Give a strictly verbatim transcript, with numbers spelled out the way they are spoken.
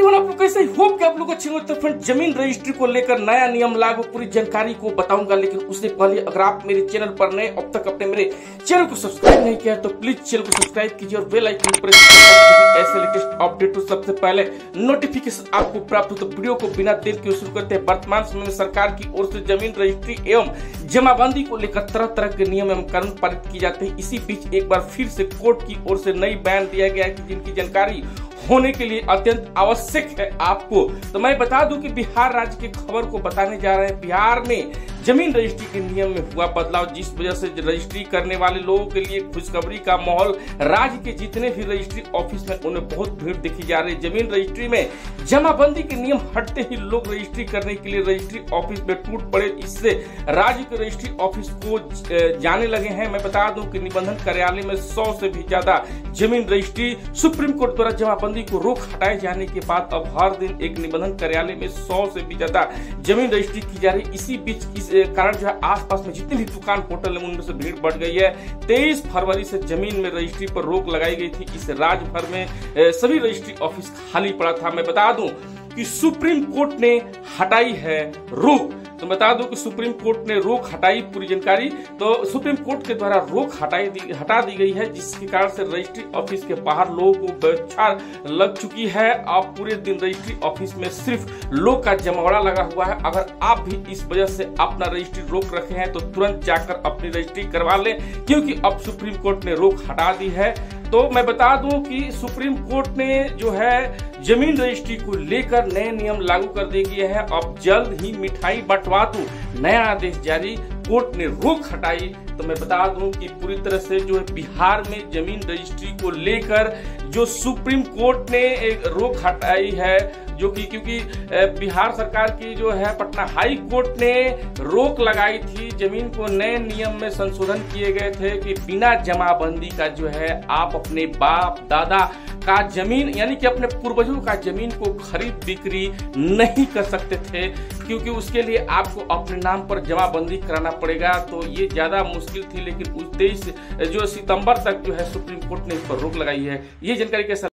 Everyone, आप लोग कैसे होप कि आप लोग अच्छे हो। तो फ्रेंड, जमीन रजिस्ट्री को लेकर नया नियम लागू, पूरी जानकारी को बताऊंगा। लेकिन उससे पहले अगर आप मेरे चैनल पर नए, अब तक अपने मेरे चैनल को सब्सक्राइब नहीं किया तो प्लीज चैनल को सब्सक्राइब कीजिए और बेल आइकन प्रेस कीजिए। ऐसे लेटेस्ट अपडेट सबसे पहले नोटिफिकेशन आपको प्राप्त हो। तो वीडियो को बिना देर के शुरू करते हैं। वर्तमान समय में सरकार की ओर से जमीन रजिस्ट्री एवं जमाबंदी को लेकर तरह तरह के नियम एवं कानून पारित किए जाते हैं। इसी बीच एक बार फिर से कोर्ट की ओर से नई बयान दिया गया है कि जिनकी जानकारी होने के लिए अत्यंत आवश्यक है आपको। तो मैं बता दूं कि बिहार राज्य की खबर को बताने जा रहे हैं। बिहार में जमीन रजिस्ट्री के नियम में हुआ बदलाव, जिस वजह से रजिस्ट्री करने वाले लोगों के लिए खुशखबरी का माहौल। राज्य के जितने भी रजिस्ट्री ऑफिस में उन्हें बहुत भीड़ देखी जा रही है। जमीन रजिस्ट्री में जमाबंदी के नियम हटते ही लोग रजिस्ट्री करने के लिए रजिस्ट्री ऑफिस में टूट पड़े। इससे राज्य के रजिस्ट्री ऑफिस को जाने लगे हैं। मैं बता दूं कि निबंधन कार्यालय में सौ से भी ज्यादा जमीन रजिस्ट्री सुप्रीम कोर्ट द्वारा जमाबंदी को रोक हटाए जाने के बाद अब हर दिन एक निबंधन कार्यालय में सौ से भी ज्यादा जमीन रजिस्ट्री की जा रही। इसी बीच इस कारण जो है आसपास में जितनी भी दुकान होटल है उनमें से भीड़ बढ़ गई है। तेईस फरवरी से जमीन में रजिस्ट्री पर रोक लगाई गई थी। इस राज्य भर में सभी रजिस्ट्री ऑफिस खाली पड़ा था। मैं बता दूं कि सुप्रीम कोर्ट ने हटाई है रोक। तो बता दूं कि सुप्रीम कोर्ट ने रोक हटाई, पूरी जानकारी। तो सुप्रीम कोर्ट के द्वारा रोक हटाई दी हटा दी गई है, जिसके कारण से रजिस्ट्री ऑफिस के बाहर लोगों को बौछार लग चुकी है। अब पूरे दिन रजिस्ट्री ऑफिस में सिर्फ लोग का जमावड़ा लगा हुआ है। अगर आप भी इस वजह से अपना रजिस्ट्री रोक रखे हैं तो तुरंत जाकर अपनी रजिस्ट्री करवा लें, क्योंकि अब सुप्रीम कोर्ट ने रोक हटा दी है। तो मैं बता दूं कि सुप्रीम कोर्ट ने जो है जमीन रजिस्ट्री को लेकर नए नियम लागू कर दिए गए हैं। अब जल्द ही मिठाई बंटवा दूं नया आदेश जारी, कोर्ट ने रोक हटाई। तो मैं बता दूं कि पूरी तरह से जो है बिहार में जमीन रजिस्ट्री को लेकर जो सुप्रीम कोर्ट ने एक रोक हटाई है, जो कि क्योंकि बिहार सरकार की जो है पटना हाई कोर्ट ने रोक लगाई थी। जमीन को नए नियम में संशोधन किए गए थे कि बिना जमाबंदी का जो है आप अपने बाप दादा का जमीन यानी कि अपने पूर्वजों का जमीन को खरीद बिक्री नहीं कर सकते थे, क्योंकि उसके लिए आपको अपने नाम पर जमाबंदी कराना पड़ेगा। तो ये ज्यादा मुश्किल थी, लेकिन उस तेईस जो सितंबर तक जो है सुप्रीम कोर्ट ने इस पर रोक लगाई है। ये जानकारी कैसा